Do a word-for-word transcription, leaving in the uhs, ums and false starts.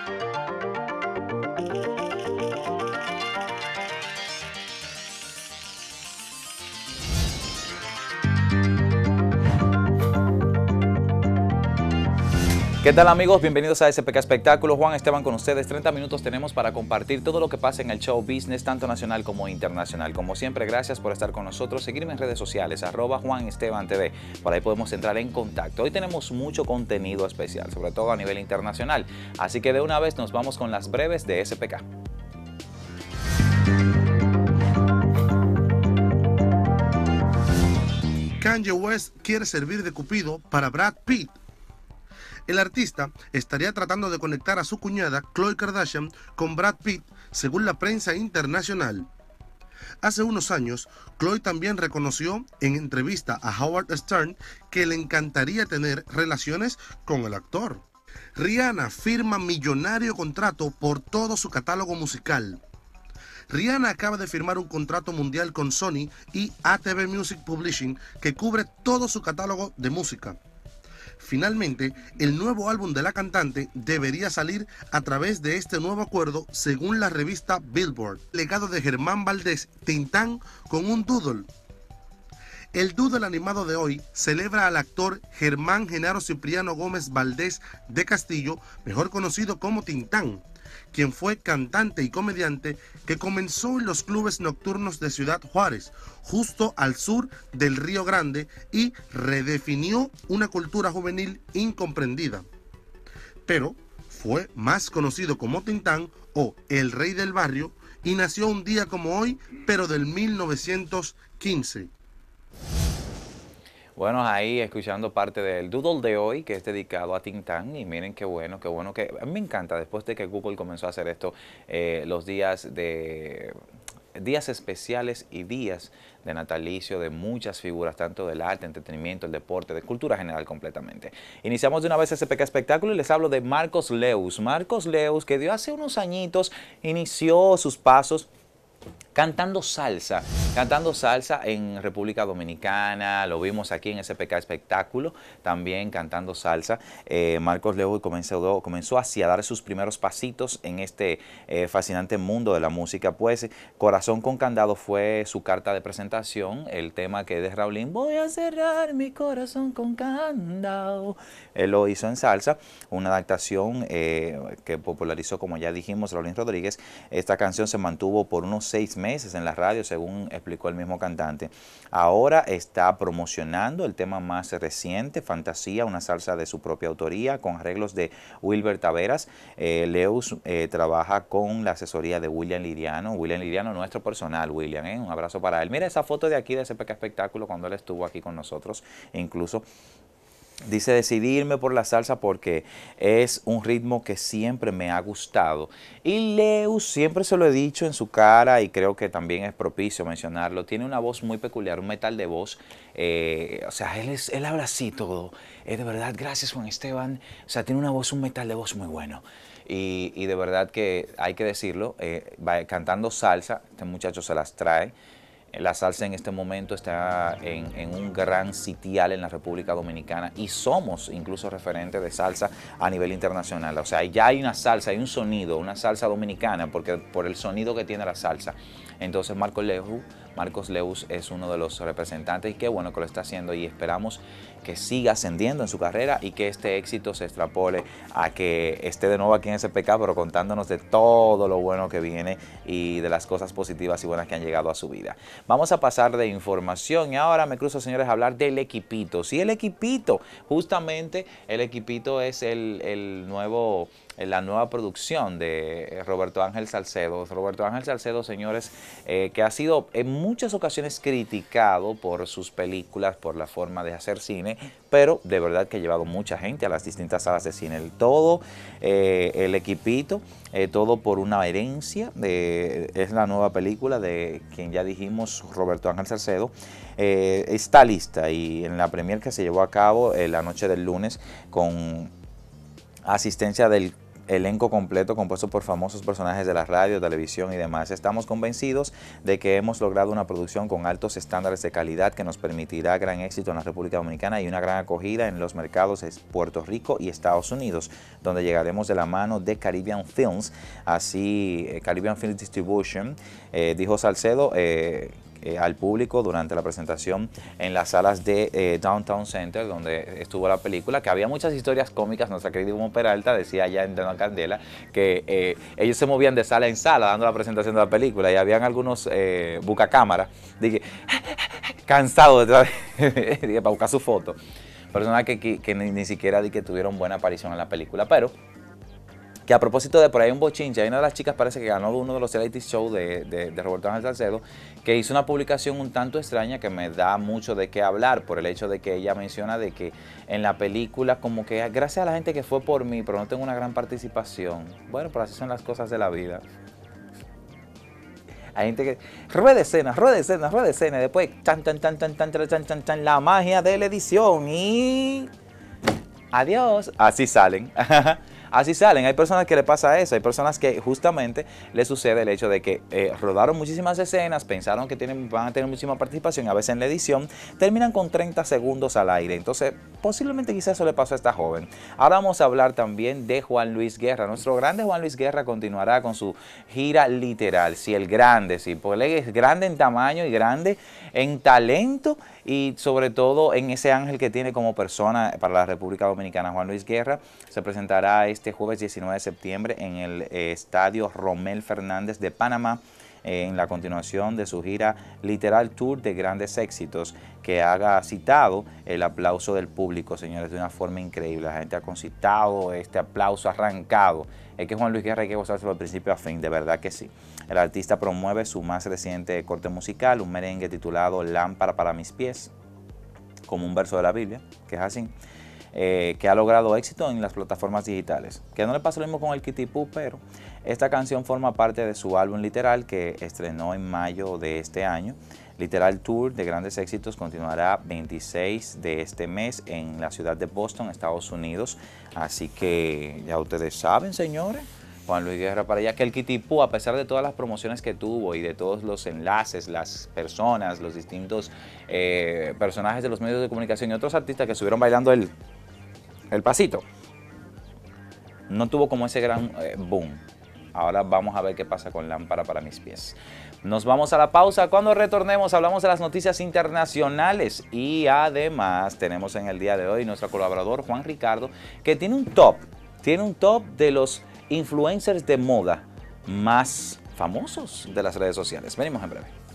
¿Qué tal, amigos? Bienvenidos a S P K Espectáculos. Juan Esteban con ustedes. treinta minutos tenemos para compartir todo lo que pasa en el show business, tanto nacional como internacional. Como siempre, gracias por estar con nosotros. Seguirme en redes sociales, arroba Juan Esteban T V. Por ahí podemos entrar en contacto. Hoy tenemos mucho contenido especial, sobre todo a nivel internacional. Así que de una vez nos vamos con las breves de S P K. Kanye West quiere servir de cupido para Brad Pitt. El artista estaría tratando de conectar a su cuñada, Khloe Kardashian, con Brad Pitt, según la prensa internacional. Hace unos años, Khloe también reconoció en entrevista a Howard Stern que le encantaría tener relaciones con el actor. Rihanna firma millonario contrato por todo su catálogo musical. Rihanna acaba de firmar un contrato mundial con Sony y A T V Music Publishing que cubre todo su catálogo de música. Finalmente, el nuevo álbum de la cantante debería salir a través de este nuevo acuerdo, según la revista Billboard. Legado de Germán Valdés, Tintán con un doodle. El doodle animado de hoy celebra al actor Germán Genaro Cipriano Gómez Valdés de Castillo, mejor conocido como Tintán, quien fue cantante y comediante que comenzó en los clubes nocturnos de Ciudad Juárez, justo al sur del Río Grande, y redefinió una cultura juvenil incomprendida. Pero fue más conocido como Tintán o El Rey del Barrio y nació un día como hoy, pero del mil novecientos quince. Bueno, ahí escuchando parte del doodle de hoy, que es dedicado a Tintán, y miren qué bueno, qué bueno, que a mí me encanta, después de que Google comenzó a hacer esto, eh, los días de días especiales y días de natalicio de muchas figuras, tanto del arte, entretenimiento, el deporte, de cultura general completamente. Iniciamos de una vez S P K Espectáculo y les hablo de Marcos Leus. Marcos Leus, que dio hace unos añitos, inició sus pasos cantando salsa, cantando salsa en República Dominicana, lo vimos aquí en S P K Espectáculo, también cantando salsa. Eh, Marcos Leus comenzó, comenzó así a dar sus primeros pasitos en este eh, fascinante mundo de la música, pues Corazón con Candado fue su carta de presentación, el tema que es de Raulín, voy a cerrar mi corazón con candado. Él lo hizo en salsa, una adaptación eh, que popularizó, como ya dijimos, Raulín Rodríguez. Esta canción se mantuvo por unos seis meses en la radio, según explicó el mismo cantante. Ahora está promocionando el tema más reciente, Fantasía, una salsa de su propia autoría, con arreglos de Wilber Taveras. Eh, Leus eh, trabaja con la asesoría de William Liriano. William Liriano, nuestro personal, William, ¿eh? Un abrazo para él. Mira esa foto de aquí de S P K Espectáculo cuando él estuvo aquí con nosotros, e incluso dice decidirme por la salsa porque es un ritmo que siempre me ha gustado. Y Leus, siempre se lo he dicho en su cara y creo que también es propicio mencionarlo, tiene una voz muy peculiar, un metal de voz. Eh, o sea, él, es, él habla así todo. Eh, de verdad, gracias Juan Esteban. O sea, tiene una voz, un metal de voz muy bueno. Y, y de verdad que hay que decirlo, eh, va cantando salsa, este muchacho se las trae. La salsa en este momento está en, en un gran sitial en la República Dominicana y somos incluso referentes de salsa a nivel internacional. O sea, ya hay una salsa, hay un sonido, una salsa dominicana, porque por el sonido que tiene la salsa. Entonces Marcos Leus, Marcos Leus es uno de los representantes y qué bueno que lo está haciendo, y esperamos que siga ascendiendo en su carrera y que este éxito se extrapole a que esté de nuevo aquí en S P K, pero contándonos de todo lo bueno que viene y de las cosas positivas y buenas que han llegado a su vida. Vamos a pasar de información y ahora me cruzo, señores, a hablar del Equipito. Sí, el Equipito, justamente el Equipito es el, el nuevo... la nueva producción de Roberto Ángel Salcedo. Roberto Ángel Salcedo, señores, eh, que ha sido en muchas ocasiones criticado por sus películas, por la forma de hacer cine, pero de verdad que ha llevado mucha gente a las distintas salas de cine. El todo, eh, el Equipito, eh, todo por una herencia, de, es la nueva película de quien ya dijimos, Roberto Ángel Salcedo. Eh, está lista y en la premier que se llevó a cabo eh, la noche del lunes con asistencia del elenco completo compuesto por famosos personajes de la radio, televisión y demás. Estamos convencidos de que hemos logrado una producción con altos estándares de calidad que nos permitirá gran éxito en la República Dominicana y una gran acogida en los mercados de Puerto Rico y Estados Unidos, donde llegaremos de la mano de Caribbean Films, así eh, Caribbean Film Distribution, eh, dijo Salcedo, eh, Eh, al público durante la presentación en las salas de eh, Downtown Center, donde estuvo la película, que había muchas historias cómicas. Nuestra querida Ivonne Peralta decía allá en Dando Candela que eh, ellos se movían de sala en sala dando la presentación de la película, y habían algunos eh, bucacámaras dije, cansados de, de, para buscar su foto. Personas que, que, que ni, ni siquiera di que tuvieron buena aparición en la película, pero que a propósito de por ahí un bochinche, hay una de las chicas parece que ganó uno de los reality shows de, de, de Roberto Ángel Salcedo, que hizo una publicación un tanto extraña que me da mucho de qué hablar, por el hecho de que ella menciona de que en la película como que gracias a la gente que fue por mí, pero no tengo una gran participación. Bueno, pero así son las cosas de la vida. Hay gente que rueda escena, rueda escena, rueda escena, y después chan, chan, chan, chan, chan, chan, chan, chan, la magia de la edición y adiós, así salen. Así salen. Hay personas que le pasa eso, hay personas que justamente les sucede el hecho de que eh, rodaron muchísimas escenas, pensaron que tienen, van a tener muchísima participación, a veces en la edición, terminan con treinta segundos al aire. Entonces, posiblemente quizás eso le pasó a esta joven. Ahora vamos a hablar también de Juan Luis Guerra. Nuestro grande Juan Luis Guerra continuará con su gira literal. Sí, el grande, sí, porque él es grande en tamaño y grande en talento y sobre todo en ese ángel que tiene como persona para la República Dominicana. Juan Luis Guerra se presentará este jueves diecinueve de septiembre en el eh, Estadio Romel Fernández de Panamá, eh, en la continuación de su gira Literal Tour de Grandes Éxitos, que haga citado el aplauso del público, señores, de una forma increíble. La gente ha concitado este aplauso arrancado. Es que Juan Luis Guerra hay que gozárselo de principio a fin, de verdad que sí. El artista promueve su más reciente corte musical, un merengue titulado Lámpara para mis pies, como un verso de la Biblia, que es así, eh, que ha logrado éxito en las plataformas digitales. Que no le pasa lo mismo con el Kitipú, pero esta canción forma parte de su álbum Literal, que estrenó en mayo de este año. Literal Tour de Grandes Éxitos continuará veintiséis de este mes en la ciudad de Boston, Estados Unidos. Así que ya ustedes saben, señores, Juan Luis Guerra para allá, que el Kitipú, a pesar de todas las promociones que tuvo y de todos los enlaces, las personas, los distintos eh, personajes de los medios de comunicación y otros artistas que estuvieron bailando el, el pasito, no tuvo como ese gran eh, boom. Ahora vamos a ver qué pasa con Lámpara para mis pies. Nos vamos a la pausa. Cuando retornemos hablamos de las noticias internacionales y además tenemos en el día de hoy nuestro colaborador Juan Ricardo, que tiene un top, tiene un top de los influencers de moda más famosos de las redes sociales. Venimos en breve.